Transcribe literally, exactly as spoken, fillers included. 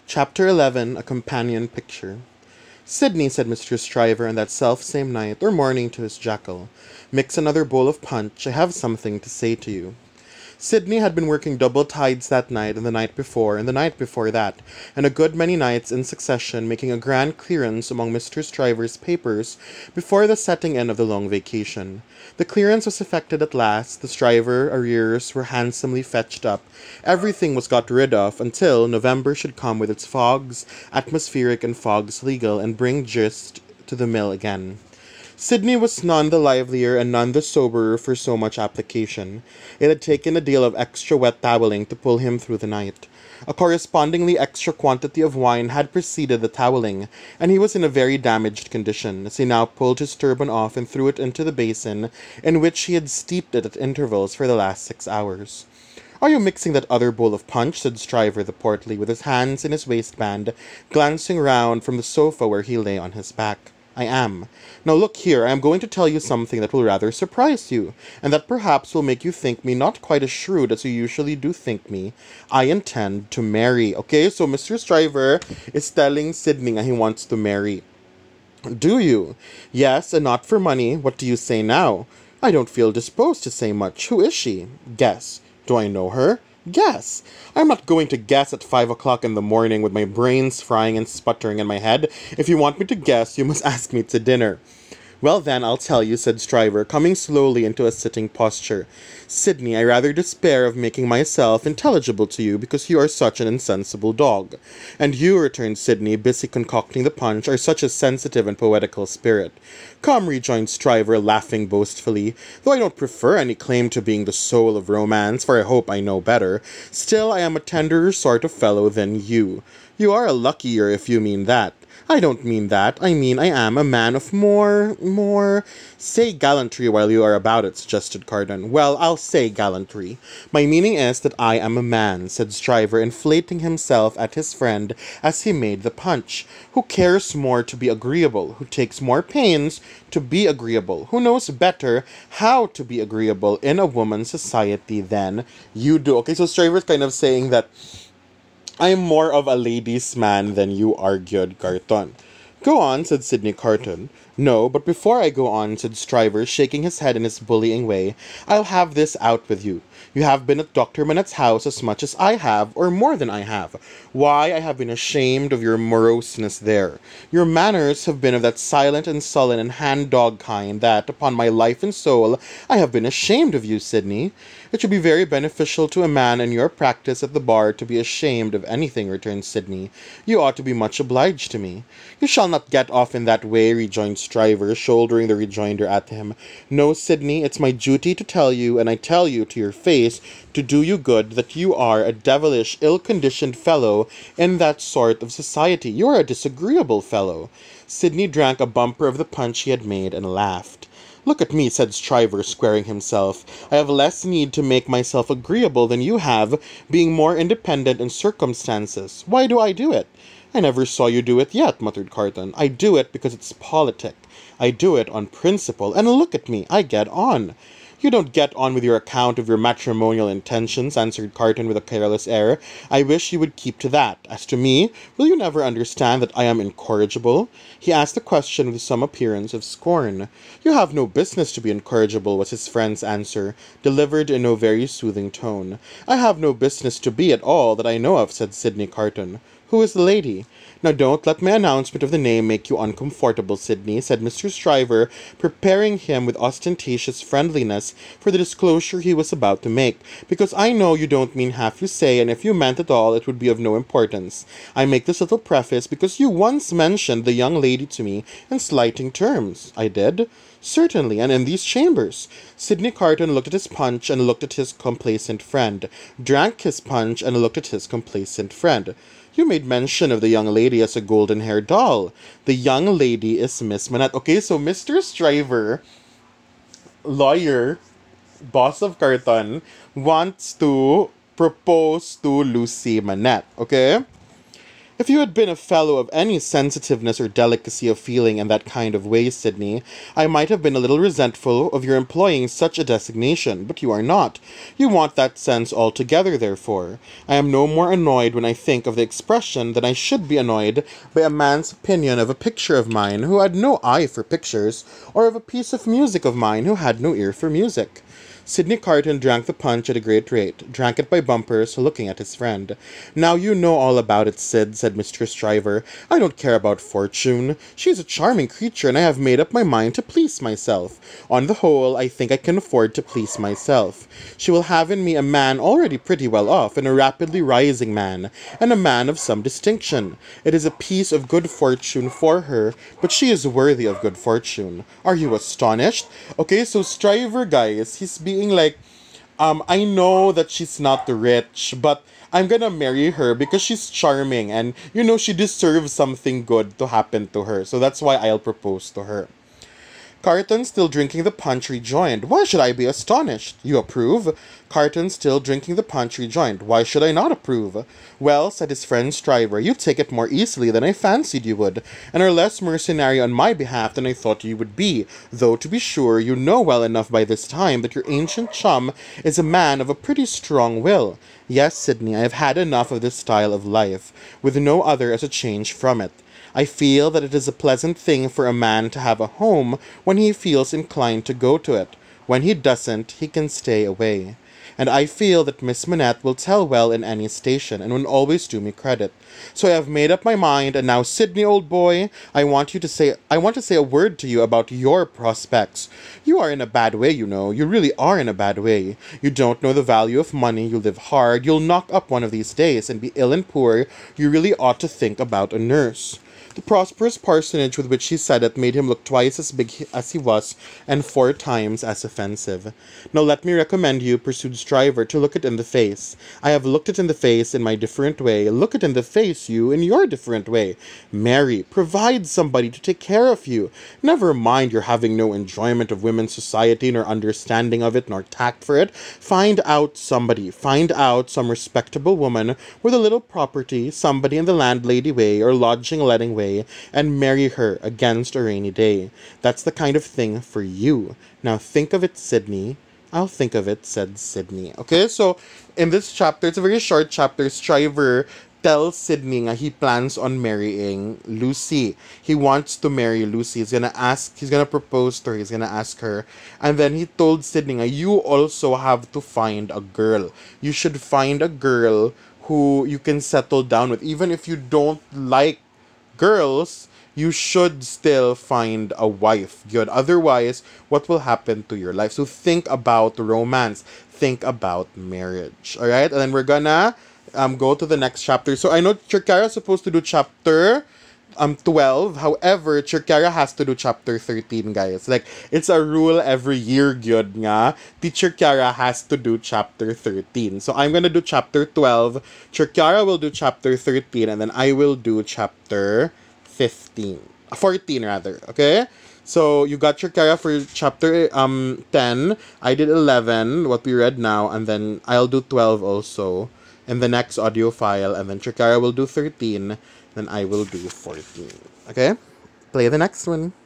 Chapter eleven, A Companion Picture. "Sydney," said Mister Stryver on that self-same night or morning to his jackal, "mix another bowl of punch. I have something to say to you." Sydney had been working double tides that night and the night before and the night before that, and a good many nights in succession, making a grand clearance among Mister Stryver's papers before the setting in of the long vacation. The clearance was effected at last, the Stryver arrears were handsomely fetched up, everything was got rid of until November should come with its fogs, atmospheric and fogs legal, and bring gist to the mill again. Sydney was none the livelier and none the soberer for so much application. It had taken a deal of extra wet toweling to pull him through the night. A correspondingly extra quantity of wine had preceded the toweling, and he was in a very damaged condition, as he now pulled his turban off and threw it into the basin, in which he had steeped it at intervals for the last six hours. "Are you mixing that other bowl of punch?" said Stryver the portly, with his hands in his waistband, glancing round from the sofa where he lay on his back. "I am. Now look here, I am going to tell you something that will rather surprise you, and that perhaps will make you think me not quite as shrewd as you usually do think me. I intend to marry." Okay, so Mister Stryver is telling Sydney that he wants to marry. "Do you?" "Yes, and not for money. What do you say now?" "I don't feel disposed to say much. Who is she?" "Guess." "Do I know her?" "Guess." "I'm not going to guess at five o'clock in the morning with my brains frying and sputtering in my head. If you want me to guess, you must ask me to dinner." "Well then, I'll tell you," said Stryver, coming slowly into a sitting posture. "Sydney, I rather despair of making myself intelligible to you, because you are such an insensible dog." "And you," returned Sydney, busy concocting the punch, "are such a sensitive and poetical spirit." "Come," rejoined Stryver, laughing boastfully, "though I don't prefer any claim to being the soul of romance, for I hope I know better, still I am a tenderer sort of fellow than you." "You are a luckier, if you mean that." "I don't mean that. I mean I am a man of more, more—" "Say gallantry while you are about it," suggested Carton. "Well, I'll say gallantry. My meaning is that I am a man," said Stryver, inflating himself at his friend as he made the punch, "who cares more to be agreeable, who takes more pains to be agreeable, who knows better how to be agreeable in a woman's society than you do." Okay, so Stryver's kind of saying that "I'm more of a ladies' man than you," argued Carton. "Go on," said Sydney Carton. "No, but before I go on," said Stryver, shaking his head in his bullying way, "I'll have this out with you. You have been at Doctor Manette's house as much as I have, or more than I have. Why, I have been ashamed of your moroseness there. Your manners have been of that silent and sullen and hand-dog kind that, upon my life and soul, I have been ashamed of you, Sydney." "It should be very beneficial to a man in your practice at the bar to be ashamed of anything," returned Sydney. "You ought to be much obliged to me." "You shall not get off in that way," rejoined Stryver, shouldering the rejoinder at him. "No, Sydney, it's my duty to tell you, and I tell you to your face, to do you good, that you are a devilish, ill-conditioned fellow in that sort of society. You are a disagreeable fellow." Sydney drank a bumper of the punch he had made, and laughed. "Look at me," said Stryver, squaring himself. "I have less need to make myself agreeable than you have, being more independent in circumstances. Why do I do it?" "I never saw you do it yet," muttered Carton. "I do it because it's politic. I do it on principle. And look at me, I get on." "You don't get on with your account of your matrimonial intentions," answered Carton with a careless air. "I wish you would keep to that. As to me, will you never understand that I am incorrigible?" He asked the question with some appearance of scorn. "You have no business to be incorrigible," was his friend's answer, delivered in no very soothing tone. "I have no business to be at all, that I know of," said Sydney Carton. "Who is the lady?" "Now don't let my announcement of the name make you uncomfortable, Sydney," said Mister Stryver, preparing him with ostentatious friendliness for the disclosure he was about to make, "because I know you don't mean half you say, and if you meant it all, it would be of no importance. I make this little preface because you once mentioned the young lady to me in slighting terms." "I did?" "Certainly, and in these chambers." Sydney Carton looked at his punch and looked at his complacent friend, drank his punch and looked at his complacent friend. "You made mention of the young lady as a golden-haired doll." "The young lady is Miss Manette." Okay, so Mister Stryver, lawyer, boss of Carton, wants to propose to Lucy Manette, okay? If you had been a fellow of any sensitiveness or delicacy of feeling in that kind of way, Sydney, I might have been a little resentful of your employing such a designation, but you are not. You want that sense altogether, therefore. I am no more annoyed when I think of the expression than I should be annoyed by a man's opinion of a picture of mine who had no eye for pictures, or of a piece of music of mine who had no ear for music. Sydney Carton drank the punch at a great rate, drank it by bumpers, looking at his friend. Now you know all about it, Sid, said Mistress Stryver. I don't care about fortune. She is a charming creature, and I have made up my mind to please myself. On the whole, I think I can afford to please myself. She will have in me a man already pretty well off, and a rapidly rising man, and a man of some distinction. It is a piece of good fortune for her, but she is worthy of good fortune. Are you astonished? Okay, so Stryver, guys, he's being like, um, I know that she's not rich, but I'm gonna marry her because she's charming and, you know, she deserves something good to happen to her. So that's why I'll propose to her. Carton, still drinking the punch, rejoined, Why should I be astonished? You approve? Carton, still drinking the punch, rejoined, Why should I not approve? Well, said his friend Stryver, you take it more easily than I fancied you would, and are less mercenary on my behalf than I thought you would be, though, to be sure, you know well enough by this time that your ancient chum is a man of a pretty strong will. Yes, Sydney, I have had enough of this style of life, with no other as a change from it. I feel that it is a pleasant thing for a man to have a home when he feels inclined to go to it. When he doesn't, he can stay away. And I feel that Miss Manette will tell well in any station, and will always do me credit. So I have made up my mind, and now, Sydney, old boy, I want you to say I want to say a word to you about your prospects. You are in a bad way, you know. You really are in a bad way. You don't know the value of money, you live hard, you'll knock up one of these days, and be ill and poor. You really ought to think about a nurse. The prosperous parsonage with which he said it made him look twice as big as he was, and four times as offensive. Now let me recommend you, pursued Stryver, to look it in the face. I have looked it in the face in my different way. Look it in the face, you, in your different way. Marry, provide somebody to take care of you. Never mind your having no enjoyment of women's society, nor understanding of it, nor tact for it. Find out somebody. Find out some respectable woman with a little property, somebody in the landlady way, or lodging-letting way, and marry her against a rainy day. That's the kind of thing for you. Now think of it, Sydney. I'll think of it, said Sydney. Okay, so in this chapter, it's a very short chapter, Stryver tells Sydney that he plans on marrying Lucy. He wants to marry Lucy. He's gonna ask, he's gonna propose to her, he's gonna ask her. And then he told Sydney, you also have to find a girl. You should find a girl who you can settle down with. Even if you don't like girls, you should still find a wife. Good. Otherwise, what will happen to your life? So think about romance. Think about marriage. Alright? And then we're gonna um go to the next chapter. So I know Chircara is supposed to do chapter um twelve. However, Chircara has to do chapter thirteen, guys. Like, it's a rule every year, gyud nga. Teacher Chircara has to do chapter thirteen. So I'm gonna do chapter twelve. Chircara will do chapter thirteen, and then I will do chapter fifteen. fourteen, rather. Okay? So you got Chircara for chapter um ten. I did eleven, what we read now, and then I'll do twelve also in the next audio file, and then Chircara will do thirteen. Then I will do fourteen. Okay? Play the next one.